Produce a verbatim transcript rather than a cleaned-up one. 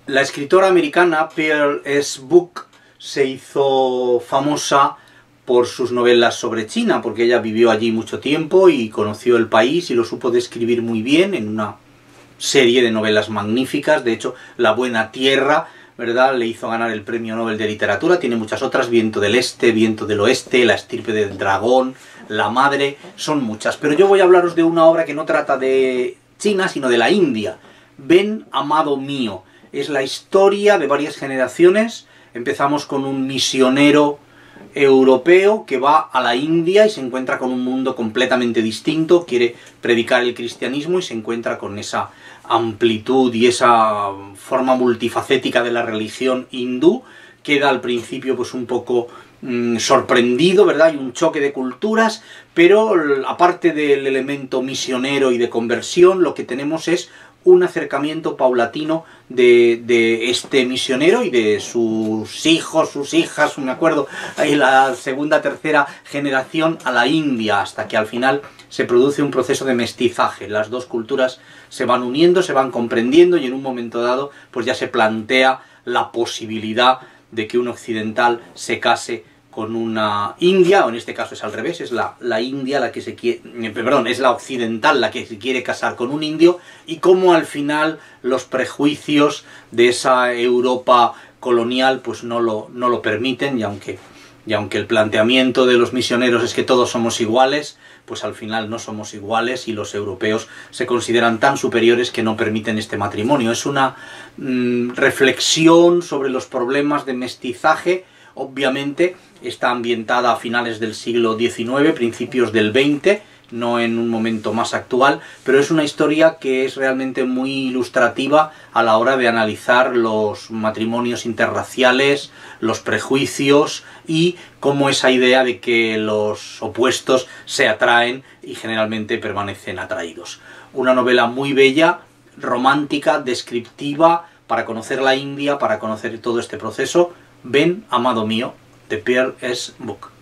La escritora americana Pearl S. Buck se hizo famosa por sus novelas sobre China, porque ella vivió allí mucho tiempo y conoció el país y lo supo describir muy bien en una serie de novelas magníficas. De hecho, La Buena Tierra, ¿verdad?, le hizo ganar el Premio Nobel de Literatura. Tiene muchas otras: Viento del Este, Viento del Oeste, La Estirpe del Dragón, La Madre, son muchas. Pero yo voy a hablaros de una obra que no trata de China, sino de la India. Ven, amado mío. Es la historia de varias generaciones. Empezamos con un misionero europeo que va a la India y se encuentra con un mundo completamente distinto, quiere predicar el cristianismo y se encuentra con esa amplitud y esa forma multifacética de la religión hindú. Queda al principio pues un poco mmm, sorprendido, ¿verdad? Hay un choque de culturas, pero aparte del elemento misionero y de conversión, lo que tenemos es un acercamiento paulatino de, de este misionero y de sus hijos, sus hijas, me acuerdo, ahí la segunda, tercera generación a la India, hasta que al final se produce un proceso de mestizaje. Las dos culturas se van uniendo, se van comprendiendo y en un momento dado pues ya se plantea la posibilidad de que un occidental se case con una india, o en este caso es al revés, es la, la india la que se quiere, perdón, es la occidental la que se quiere casar con un indio, y cómo al final los prejuicios de esa Europa colonial pues no lo, no lo permiten, y aunque, y aunque el planteamiento de los misioneros es que todos somos iguales, pues al final no somos iguales y los europeos se consideran tan superiores que no permiten este matrimonio. Es una mmm, reflexión sobre los problemas de mestizaje. Obviamente está ambientada a finales del siglo diecinueve, principios del veinte, no en un momento más actual, pero es una historia que es realmente muy ilustrativa a la hora de analizar los matrimonios interraciales, los prejuicios y cómo esa idea de que los opuestos se atraen y generalmente permanecen atraídos. Una novela muy bella, romántica, descriptiva, para conocer la India, para conocer todo este proceso. Ven, amado mío, de Pearl S. Buck.